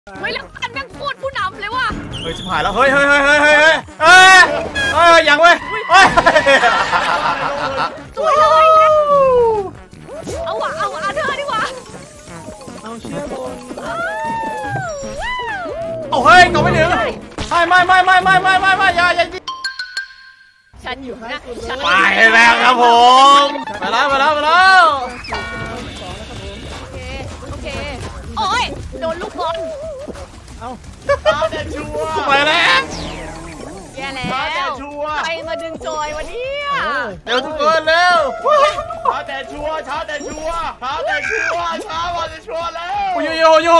เฮ้ยแล้วกันแม่งโคตรผู้นำเลยว่ะเฮ้ยชิบหายแล้วเฮ้ยยังเว้ยสวยเลยเอาเธอดีกว่าเอาเชียร์บนเอาเฮ้ยเขาไม่ถึงไม่อย่าฉันอยู่นะไปแล้วครับผมไปแล้วโอเคโอ้ยโดนลูกบอลเอาเด็ดชัวไปแล้วแย่แล้วใครมาดึงจอยวันนี้เร็วทุกคนเร็วช้าแต่ชัวแล้วโย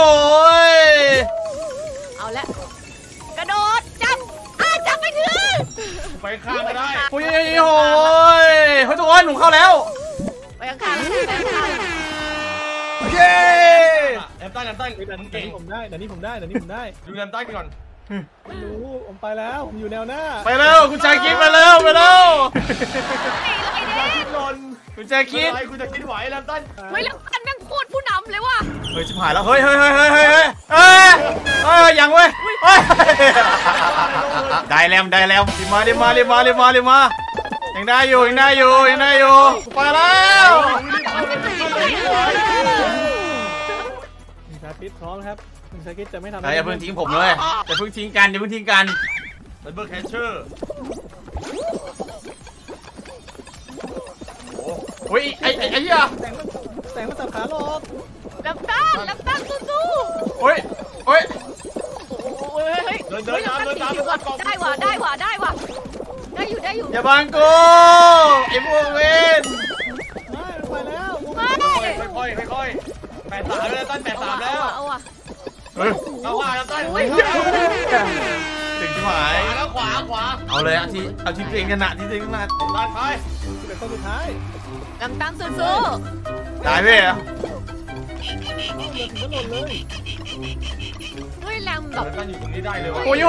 เอาละกระโดดจับไม่ถึงไปข้ามไม่ได้เฮ้ยทุกคนหนูเข้าแล้วไปข้างเย้แอมตันเก่งผมได้เดี๋ยวนี้ผมได้ดูแอมตันก่อนไม่รู้ผมไปแล้วผมอยู่แนวหน้าไปแล้วคุณชายคิดไปแล้วคุณชายคิดคุณจะคิดไหวแอมตันเฮ้ยแล้วกันแม่งโคตรผู้นำเลยว่ะเฮ้ยชิบหายแล้วเฮ้ยยังเว้ยได้แล้วรีบมายังได้อยู่ไปแล้วชาคิดพร้อมครับชาคิดจะไม่ทำอย่าเพิ่งทิ้งผมเลยอย่าเพิ่งทิ้งกันเป็นเบอร์แคชเชอร์โอ้ยไอ้เหี้ยแสงมันสับขาหลอกลำตั้งสู้โอ้ยเดินได้ว่ะได้อยู่อย่าบังกูไอ้พวกเว้นไปแล้วค่อย83แล้วตั้น83แล้วเอาว่ะเอาว่าตั้นถึงที่หมายแล้วขวาเอาเลยเอาที่ตัวเองถนัดตั้นไปเป็นต้นสุดท้ายลำตั้งสู้ได้เว้ยเฮ้ยแรมแบบตั้นอยู่ตรงนี้ได้เลยว่ะโอ้ย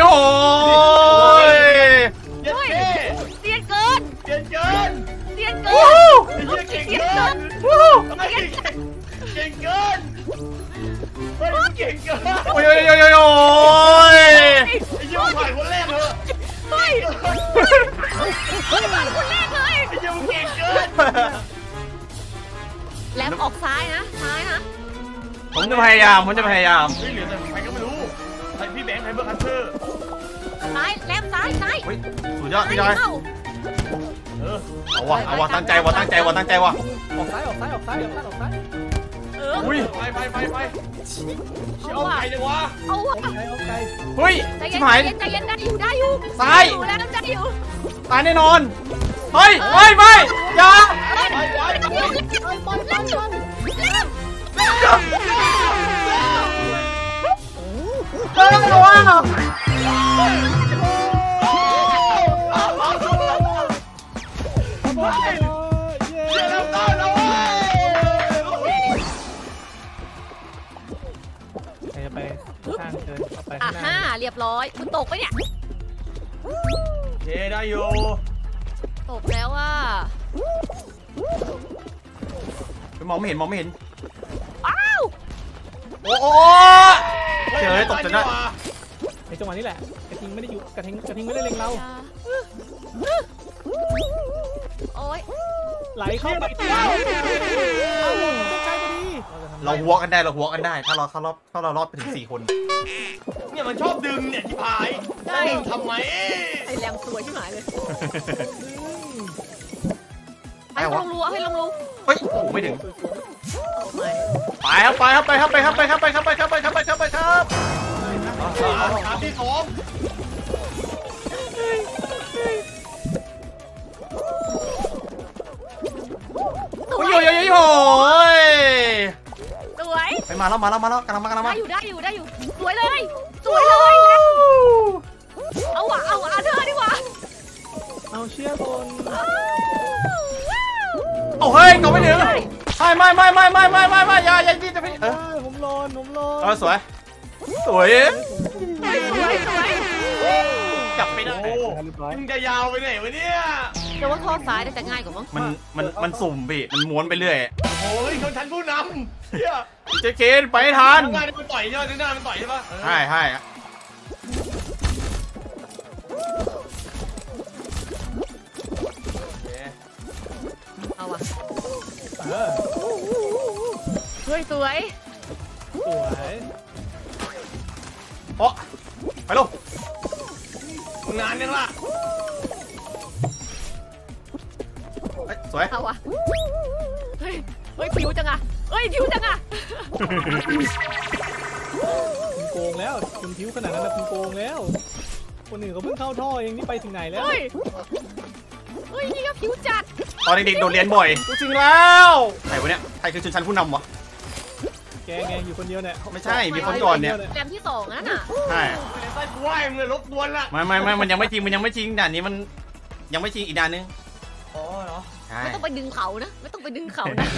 เสียเกินเก่งเกินโอ้โอ้ยไอ้ยูผ่านคนแรกเลยผ่านคนแรกเลยไอ้ยูเก่งเกินแรมออกซ้ายนะผมจะพยายามไม่เหลือแต่ใครก็ไม่รู้ใครพี่แบงค์ใครเบอร์คันเตอร์ซ้ายแรมซ้ายสุดยอดพี่จอยเอาวะตั้งใจวะออกซ้ายอุ้ยไปเอาไก่เลยวะเอาวะเฮ้ยชิบหายใจเย็นได้อยู่ซ้ายแล้วใจอยู่ตายแน่นอนเฮ้ยไม่อย่าระวังไปข้างเดินไปเรียบร้อยคุณตกไปเนี่ยได้อยู่ตกแล้วว่ะมองไม่เห็นอ้าวโอ้เจอตกจนได้ในจังหวะนี้แหละกระทิงไม่ได้อยู่กระทิงไม่ได้เล็งเราโอ้ยไหลเข้าไปเส้นชัยพอดีเราหัวกันได้ถ้าเรารอดไปถึง4 คนเนี่ยมันชอบดึงเนี่ยที่พายได้ทำไมไอ้แรมสวยที่หมายเลยให้ลงรูเฮ้ยไม่ถึงไปครับที่2 โอ้ยสวยไปมาแล้วกำลังมาได้อยู่สวยเลยเอาเธอดีกว่าเอาเชียร์บนเอาเฮ้ยเขาไม่ถึงไม่อย่าที่จะพี่ผมโลนสวยกลับไปได้มึงจะยาวไปไหนวะเนี่ยแต่ว่าท่อซ้ายน่าจะง่ายกว่ามั้งมันสุ่มพี่มันม้วนไปเรื่อยโอ้ยชนชั้นผู้นำเฮียเจ๊เคนไปให้ทันหน้ามันต่อยใช่ไหมหน้ามันต่อยใช่ปะใช่เอาว่ะเออเฮ้ยสวยสวยโอ้ไปลูกงานยังล่ะสวยเอาว่ะเฮ้ยผิวจังอะผิวจังอะคุณโกงแล้วคุณผิวขนาดนั้นนะคุณโกงแล้วคนอื่นเขาเพิ่งเข้าท่อเองนี่ไปถึงไหนแล้วเฮ้ยนี่ก็ผิวจัดตอนเด็กๆโดนเรียนบ่อยกูจริงแล้วใครวะเนี่ยใครคือชนชั้นผู้นำวะแกไงอยู่คนเดียวเนี่ยไม่ใช่มีคนก่อนเนี่ยแรมที่2นั่นน่ะใช่ไส้กูไหวมึงเลยรบกวนละไม่มันยังไม่จริงด่านนี้มันยังไม่จริงอีกด่านนึงอ๋อเหรอใช่ไม่ต้องไปดึงเขานะไม่ต้องไปดึงเขานะ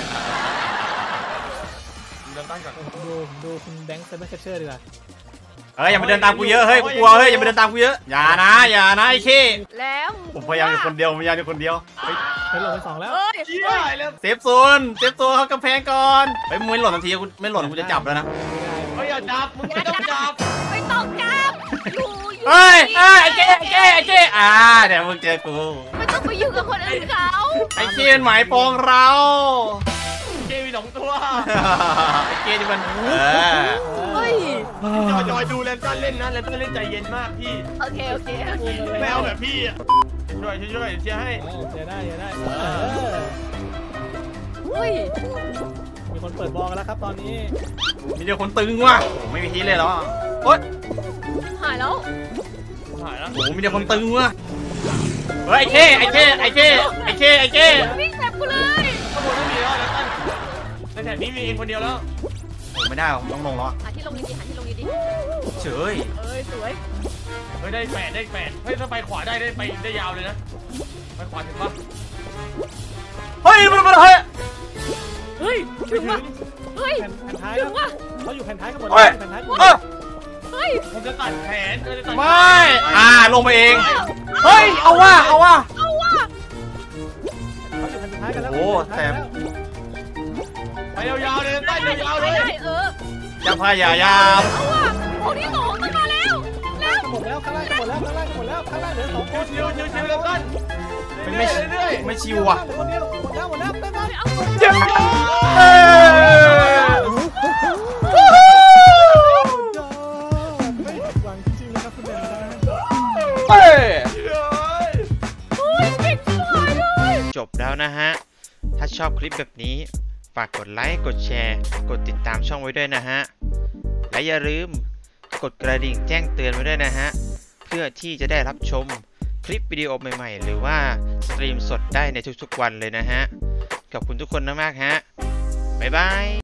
เดินตั้งก่อนดูคุณแบงค์เซเบอร์แคชเชอร์ดีกว่าอย่ามาเดินตามกูเยอะเฮ้ยกูกลัวเฮ้ยอย่ามาเดินตามกูเยอะอย่านะไอ้ขี้แล้วผมพยายามอยู่คนเดียวเฮ้ยเฮ้ยหลงไปสองแล้วเชี่ยเลยเซฟโซนเข้ากำแพงก่อนเฮ้ยมึงไม่หล่นทันทีกูไม่หล่นกูจะจับแล้วนะเฮ้ยอย่าจับมึงไม่ต้องจับไม่ต้องจับอยู่เฮ้ยไอ้เจ๊เดี๋ยวมึงเจอกูไม่ต้องไปอยู่กับคนอื่นเขาไอ้ขี้มันหมายปองเราเกมี2ตัวไอ้เกที่มันเฮ้ยจอยดูแลนตันเล่นนะแลนตันเล่นใจเย็นมากพี่โอเคแมวแบบพี่อ่ะช่วยเชียร์ให้เดี๋ยวได้เฮ้ยมีคนเปิดบอลกันแล้วครับตอนนี้มีแต่คนตึงว่ะไม่มีทีเลยเหรอโอ๊ยหายแล้วหายแล้วโอ้มีแต่คนตึงว่ะเฮ้ยไอ้เก้วิ่งแบบกูเลยข้างบนไม่มีแล้วแลนตันในแถบนี้มีเองคนเดียวแล้วไม่ได้ต้องลงแล้วหาที่ลงดีเฉยสวยเฮ้ยได้8เฮ้ยถ้าไปขวาได้ยาวเลยนะไปขวาถึงปะเฮ้ยมันถึงว่ะเฮ้ยแผ่นท้ายถึงว่ะเขาอยู่แผ่นท้ายกันหมดเฮ้ยแผ่นท้ายเฮ้ยมันจะตัดแขนจะตัดไม่ลงไปเองเฮ้ยเอาว่ะเขาอยู่แผ่นท้ายกันแล้วโอ้แต่ไปยาวๆเลยตั้นยาวๆเลยจะพยายามเอาว่ะโอ้ที่2ต้องมาแล้วหมดแล้วข้างล่างหมดแล้วข้างล่างเหลือ2คนชิวแล้วตั้นไม่ชิวว่ะคนเดียวหมดแล้วเต้นเอาเจ็บไม่หวังจริงนะครับคุณแม่เฮ้ยเก่งสวยเลยจบแล้วนะฮะ ถ้าชอบคลิปแบบนี้ฝากกดไลค์กดแชร์กดติดตามช่องไว้ด้วยนะฮะและอย่าลืมกดกระดิ่งแจ้งเตือนไว้ด้วยนะฮะเพื่อที่จะได้รับชมคลิปวิดีโอใหม่ๆหรือว่าสตรีมสดได้ในทุกๆวันเลยนะฮะขอบคุณทุกคนมากๆฮะบ๊ายบาย